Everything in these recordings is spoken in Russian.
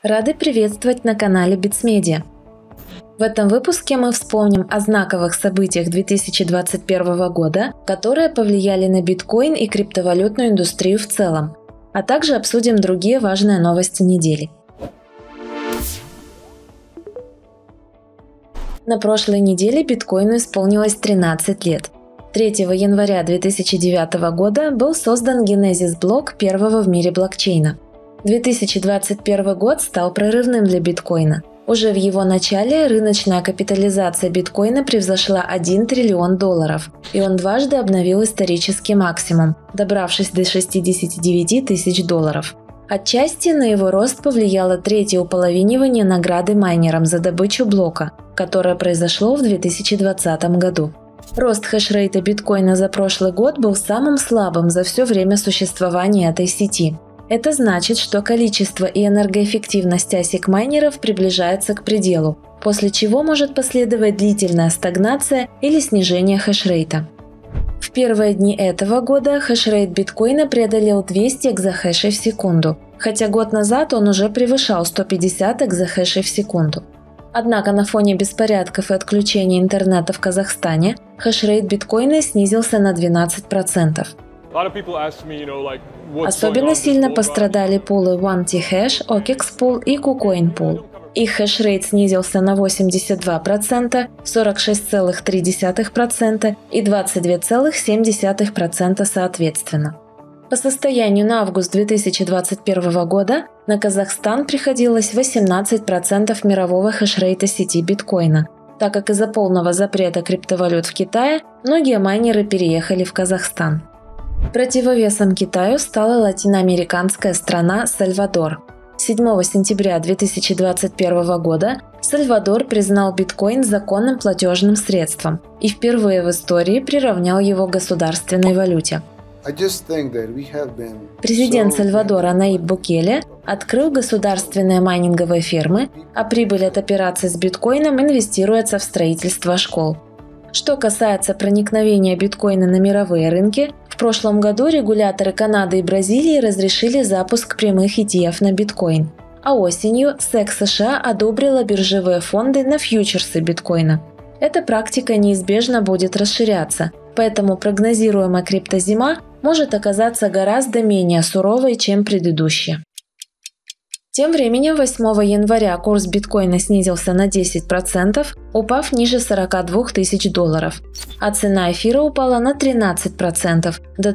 Рады приветствовать на канале BitsMedia. В этом выпуске мы вспомним о знаковых событиях 2021 года, которые повлияли на биткоин и криптовалютную индустрию в целом, а также обсудим другие важные новости недели. На прошлой неделе биткоину исполнилось 13 лет. 3 января 2009 года был создан генезис-блок первого в мире блокчейна. 2021 год стал прорывным для биткоина. Уже в его начале рыночная капитализация биткоина превзошла $1 триллион, и он дважды обновил исторический максимум, добравшись до $69 тысяч. Отчасти на его рост повлияло третье уполовинивание награды майнерам за добычу блока, которое произошло в 2020 году. Рост хешрейта биткоина за прошлый год был самым слабым за все время существования этой сети. Это значит, что количество и энергоэффективность ASIC-майнеров приближается к пределу, после чего может последовать длительная стагнация или снижение хешрейта. В первые дни этого года хешрейт биткоина преодолел 200 экзахэшей в секунду, хотя год назад он уже превышал 150 экзахэшей в секунду. Однако на фоне беспорядков и отключения интернета в Казахстане хешрейт биткоина снизился на 12%. Особенно сильно пострадали пулы OneThash, OKEX Pool и KuCoin Pool. Их хешрейт снизился на 82%, 46,3% и 22,7% соответственно. По состоянию на август 2021 года на Казахстан приходилось 18% мирового хешрейта сети биткоина, так как из-за полного запрета криптовалют в Китае многие майнеры переехали в Казахстан. Противовесом Китаю стала латиноамериканская страна Сальвадор. 7 сентября 2021 года Сальвадор признал биткоин законным платежным средством и впервые в истории приравнял его к государственной валюте. Президент Сальвадора Наиб Букеле открыл государственные майнинговые фермы, а прибыль от операций с биткоином инвестируется в строительство школ. Что касается проникновения биткоина на мировые рынки, в прошлом году регуляторы Канады и Бразилии разрешили запуск прямых ETF на биткоин, а осенью SEC США одобрила биржевые фонды на фьючерсы биткоина. Эта практика неизбежно будет расширяться, поэтому прогнозируемая криптозима может оказаться гораздо менее суровой, чем предыдущая. Тем временем 8 января курс биткоина снизился на 10%, упав ниже $42 тысяч, а цена эфира упала на 13% до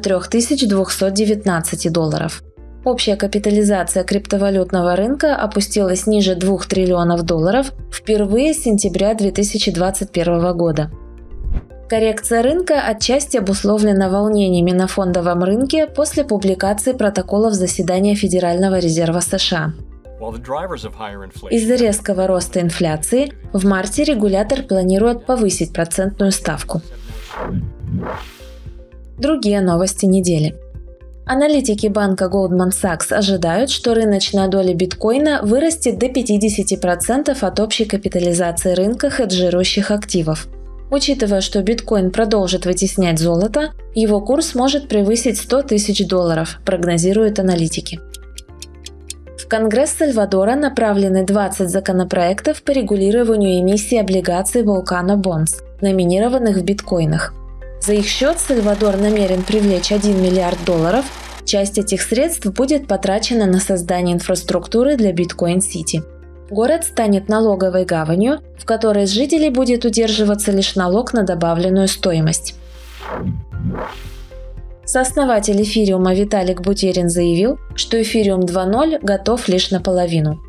$3219. Общая капитализация криптовалютного рынка опустилась ниже $2 триллионов впервые с сентября 2021 года. Коррекция рынка отчасти обусловлена волнениями на фондовом рынке после публикации протоколов заседания Федерального резерва США. Из-за резкого роста инфляции в марте регулятор планирует повысить процентную ставку. Другие новости недели. Аналитики банка Goldman Sachs ожидают, что рыночная доля биткоина вырастет до 50% от общей капитализации рынка хеджирующих активов. Учитывая, что биткоин продолжит вытеснять золото, его курс может превысить $100 тысяч, прогнозируют аналитики. В Конгресс Сальвадора направлены 20 законопроектов по регулированию эмиссии облигаций Volcano Bonds, номинированных в биткоинах. За их счет Сальвадор намерен привлечь $1 миллиард. Часть этих средств будет потрачена на создание инфраструктуры для биткоин-сити. Город станет налоговой гаванью, в которой с жителей будет удерживаться лишь налог на добавленную стоимость. Сооснователь эфириума Виталик Бутерин заявил, что эфириум 2.0 готов лишь наполовину.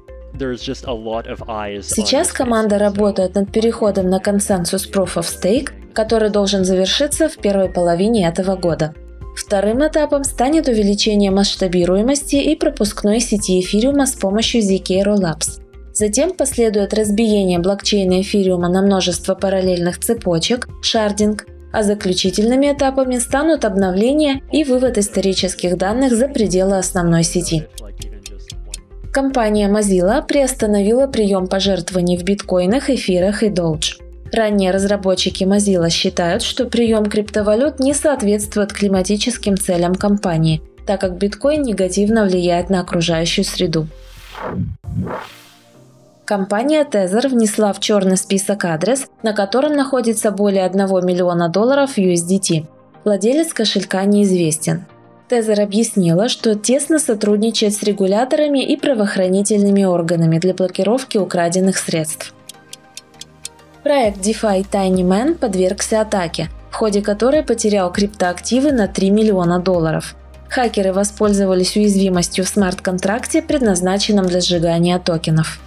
Сейчас команда работает над переходом на консенсус Proof of Stake, который должен завершиться в первой половине этого года. Вторым этапом станет увеличение масштабируемости и пропускной сети эфириума с помощью ZK Rollups. Затем последует разбиение блокчейна эфириума на множество параллельных цепочек, шардинг, а заключительными этапами станут обновление и вывод исторических данных за пределы основной сети. Компания Mozilla приостановила прием пожертвований в биткоинах, эфирах и Doge. Ранние разработчики Mozilla считают, что прием криптовалют не соответствует климатическим целям компании, так как биткоин негативно влияет на окружающую среду. Компания Tether внесла в черный список адрес, на котором находится более $1 миллиона USDT. Владелец кошелька неизвестен. Tether объяснила, что тесно сотрудничает с регуляторами и правоохранительными органами для блокировки украденных средств. Проект DeFi TinyMan подвергся атаке, в ходе которой потерял криптоактивы на $3 миллиона. Хакеры воспользовались уязвимостью в смарт-контракте, предназначенном для сжигания токенов.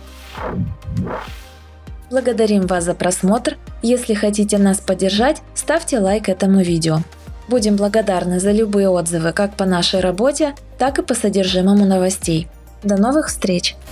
Благодарим вас за просмотр. Если хотите нас поддержать, ставьте лайк этому видео. Будем благодарны за любые отзывы как по нашей работе, так и по содержимому новостей. До новых встреч!